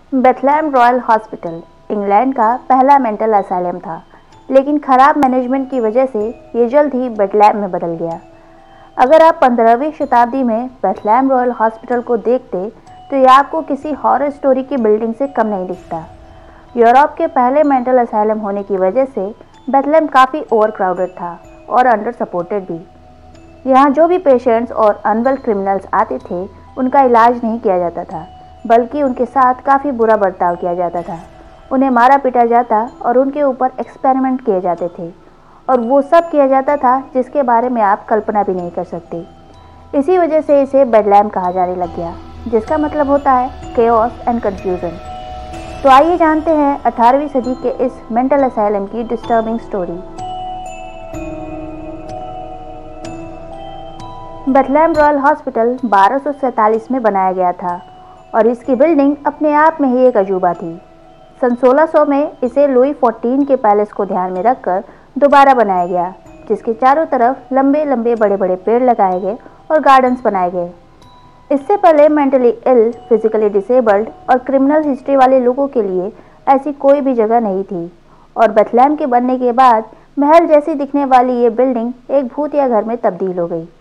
Bethlehem Royal hospital England का पहला mental asylum था, लेकिन खराब मैनेजमेंट की वजह से ये जल्द ही बेथलेहम में बदल गया। अगर आप 15वीं शताब्दी में बेथलेहम रॉयल हॉस्पिटल को देखते तो यह आपको किसी हॉरर स्टोरी की बिल्डिंग से कम नहीं दिखता। यूरोप के पहले मेंटल असाइलम होने की वजह से बेथलेहम काफ़ी ओवर क्राउडेड था और अंडर सपोर्टेड भी। यहाँ जो भी पेशेंट्स और अनवेल क्रिमिनल्स आते थे उनका इलाज नहीं किया जाता था, बल्कि उनके साथ काफ़ी बुरा बर्ताव किया जाता था। उन्हें मारा पीटा जाता और उनके ऊपर एक्सपेरिमेंट किए जाते थे, और वो सब किया जाता था जिसके बारे में आप कल्पना भी नहीं कर सकते। इसी वजह से इसे बेथलेहम कहा जाने लग गया, जिसका मतलब होता है केओस एंड कन्फ्यूज़न। तो आइए जानते हैं 18वीं सदी के इस मेंटल असाइलम की disturbing story. Bethlehem Royal Hospital 1247 में बनाया गया था और इसकी बिल्डिंग अपने आप में ही एक अजूबा थी। सन 1600 में इसे लुई 14 के पैलेस को ध्यान में रखकर दोबारा बनाया गया, जिसके चारों तरफ लंबे लंबे बड़े बड़े पेड़ लगाए गए और गार्डन्स बनाए गए। इससे पहले मेंटली इल, फिजिकली डिसेबल्ड और क्रिमिनल हिस्ट्री वाले लोगों के लिए ऐसी कोई भी जगह नहीं थी, और बेथलेहम के बनने के बाद महल जैसी दिखने वाली ये बिल्डिंग एक भूतिया घर में तब्दील हो गई।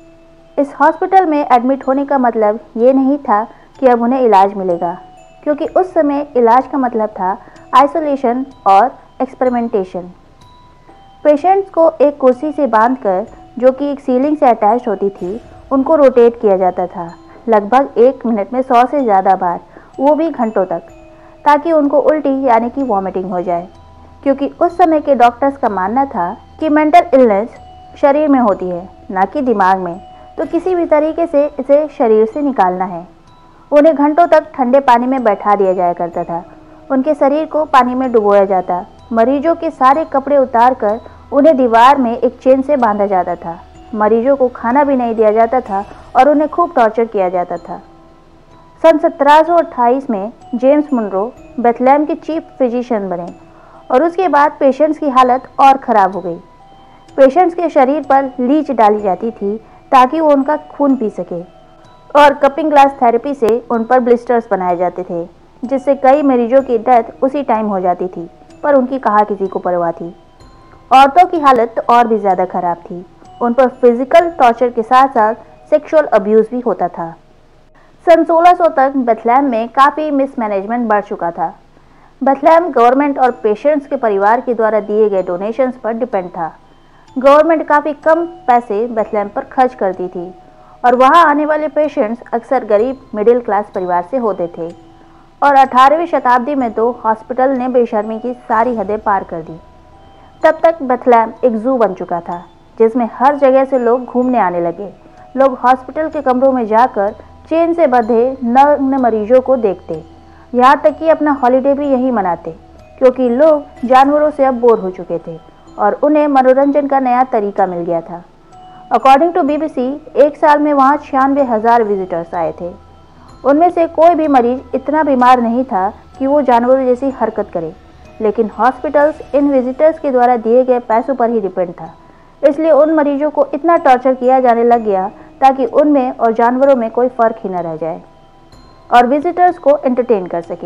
इस हॉस्पिटल में एडमिट होने का मतलब ये नहीं था कि अब उन्हें इलाज मिलेगा, क्योंकि उस समय इलाज का मतलब था आइसोलेशन और एक्सपेरिमेंटेशन। पेशेंट्स को एक कुर्सी से बांधकर, जो कि एक सीलिंग से अटैच होती थी, उनको रोटेट किया जाता था, लगभग 1 मिनट में 100 से ज़्यादा बार, वो भी घंटों तक, ताकि उनको उल्टी यानी कि वॉमिटिंग हो जाए। क्योंकि उस समय के डॉक्टर्स का मानना था कि मेंटल इलनेस शरीर में होती है, ना कि दिमाग में, तो किसी भी तरीके से इसे शरीर से निकालना है। उन्हें घंटों तक ठंडे पानी में बैठा दिया जाया करता था, उनके शरीर को पानी में डुबोया जाता, मरीजों के सारे कपड़े उतारकर उन्हें दीवार में एक चेन से बांधा जाता था, मरीजों को खाना भी नहीं दिया जाता था और उन्हें खूब टॉर्चर किया जाता था। सन 1728 में जेम्स मुनरो बेथलेहम के चीफ फिजिशियन बने और उसके बाद पेशेंट्स की हालत और ख़राब हो गई। पेशेंट्स के शरीर पर लीच डाली जाती थी ताकि वो उनका खून पी सके, और कपिंग ग्लास थेरेपी से उन पर ब्लिस्टर्स बनाए जाते थे, जिससे कई मरीजों की डेथ उसी टाइम हो जाती थी, पर उनकी कहाँ किसी को परवाह थी। औरतों की हालत तो और भी ज़्यादा ख़राब थी, उन पर फिजिकल टॉर्चर के साथ साथ सेक्सुअल अब्यूज़ भी होता था। सन 1600 तक बेथलेहम में काफ़ी मिसमैनेजमेंट बढ़ चुका था। बेथलेहम गवर्नमेंट और पेशेंट्स के परिवार के द्वारा दिए गए डोनेशंस पर डिपेंड था। गवर्नमेंट काफ़ी कम पैसे बेथलेहम पर खर्च करती थी, और वहाँ आने वाले पेशेंट्स अक्सर गरीब मिडिल क्लास परिवार से होते थे। और 18वीं शताब्दी में तो हॉस्पिटल ने बेशर्मी की सारी हदें पार कर दी। तब तक बेथलेहम एक जू बन चुका था, जिसमें हर जगह से लोग घूमने आने लगे। लोग हॉस्पिटल के कमरों में जाकर चेन से बंधे नग्न मरीजों को देखते, यहाँ तक कि अपना हॉलीडे भी यहीं मनाते, क्योंकि लोग जानवरों से अब बोर हो चुके थे और उन्हें मनोरंजन का नया तरीका मिल गया था। अकॉर्डिंग टू BBC, एक साल में वहाँ 96,000 विजिटर्स आए थे। उनमें से कोई भी मरीज इतना बीमार नहीं था कि वो जानवरों जैसी हरकत करे, लेकिन हॉस्पिटल्स इन विजिटर्स के द्वारा दिए गए पैसों पर ही डिपेंड था। इसलिए उन मरीजों को इतना टॉर्चर किया जाने लग गया ताकि उनमें और जानवरों में कोई फ़र्क ही न रह जाए और विजिटर्स को एंटरटेन कर सके।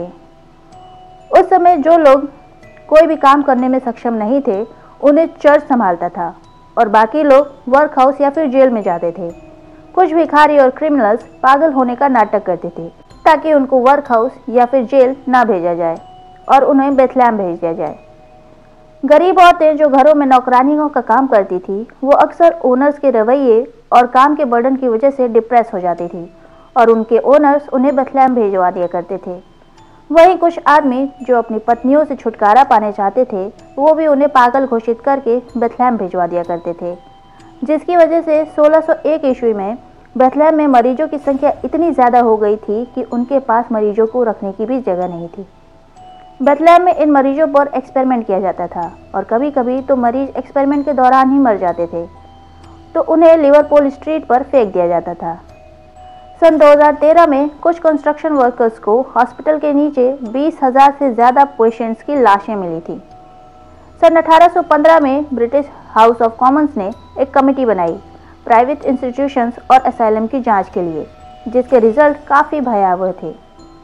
उस समय जो लोग कोई भी काम करने में सक्षम नहीं थे, उन्हें चर्च संभालता था, और बाकी लोग वर्क हाउस या फिर जेल में जाते थे। कुछ भिखारी और क्रिमिनल्स पागल होने का नाटक करते थे ताकि उनको वर्क हाउस या फिर जेल ना भेजा जाए और उन्हें बेथलेहम भेज दिया जाए। गरीब औरतें जो घरों में नौकरानियों का काम करती थी, वो अक्सर ओनर्स के रवैये और काम के बर्डन की वजह से डिप्रेस हो जाती थी, और उनके ओनर्स उन्हें बेथलेहम भेजवा दिया करते थे। वहीं कुछ आदमी जो अपनी पत्नियों से छुटकारा पाने चाहते थे, वो भी उन्हें पागल घोषित करके बेथलेहम भिजवा दिया करते थे, जिसकी वजह से 1601 ईस्वी में बेथलेहम में मरीजों की संख्या इतनी ज़्यादा हो गई थी कि उनके पास मरीजों को रखने की भी जगह नहीं थी। बेथलेहम में इन मरीजों पर एक्सपेरिमेंट किया जाता था, और कभी कभी तो मरीज एक्सपेरिमेंट के दौरान ही मर जाते थे, तो उन्हें लिवरपूल स्ट्रीट पर फेंक दिया जाता था। सन 2013 में कुछ कंस्ट्रक्शन वर्कर्स को हॉस्पिटल के नीचे 20,000 से ज़्यादा पेशेंट्स की लाशें मिली थी। सन 1815 में ब्रिटिश हाउस ऑफ कॉमन्स ने एक कमेटी बनाई प्राइवेट इंस्टीट्यूशंस और असाइलम की जांच के लिए, जिसके रिजल्ट काफ़ी भयावह थे।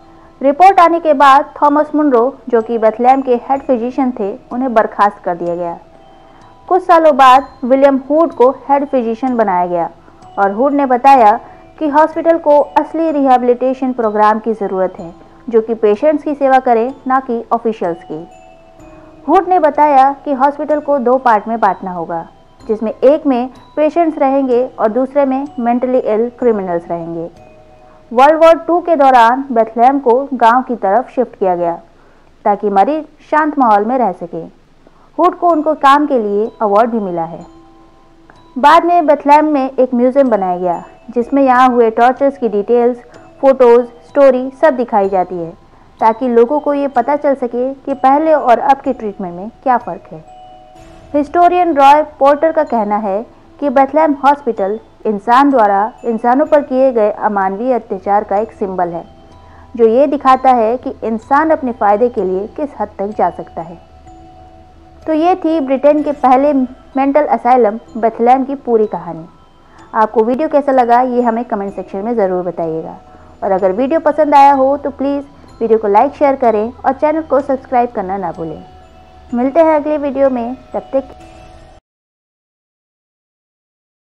रिपोर्ट आने के बाद थॉमस मुनरो, जो कि बेथलेहम के हेड फिजिशियन थे, उन्हें बर्खास्त कर दिया गया। कुछ सालों बाद विलियम हुड को हेड फिजिशियन बनाया गया और हुड ने बताया कि हॉस्पिटल को असली रिहैबिलिटेशन प्रोग्राम की ज़रूरत है, जो कि पेशेंट्स की सेवा करे, ना कि ऑफिशियल्स की। हुड ने बताया कि हॉस्पिटल को 2 पार्ट में बांटना होगा, जिसमें एक में पेशेंट्स रहेंगे और दूसरे में मेंटली इल क्रिमिनल्स रहेंगे। वर्ल्ड वॉर 2 के दौरान बेथलेहम को गांव की तरफ शिफ्ट किया गया ताकि मरीज शांत माहौल में रह सके। हुड को उनको काम के लिए अवार्ड भी मिला है। बाद में बेथलेहम में एक म्यूजियम बनाया गया, जिसमें यहाँ हुए टॉर्चर्स की डिटेल्स, फोटोज़, स्टोरी सब दिखाई जाती है, ताकि लोगों को ये पता चल सके कि पहले और अब के ट्रीटमेंट में क्या फ़र्क है। हिस्टोरियन रॉय पोर्टर का कहना है कि बेथलेहम हॉस्पिटल इंसान द्वारा इंसानों पर किए गए अमानवीय अत्याचार का एक सिंबल है, जो ये दिखाता है कि इंसान अपने फ़ायदे के लिए किस हद तक जा सकता है। तो ये थी ब्रिटेन के पहले मेंटल असाइलम बेथलेहम की पूरी कहानी। आपको वीडियो कैसा लगा ये हमें कमेंट सेक्शन में ज़रूर बताइएगा, और अगर वीडियो पसंद आया हो तो प्लीज़ वीडियो को लाइक शेयर करें और चैनल को सब्सक्राइब करना ना भूलें। मिलते हैं अगले वीडियो में, तब तक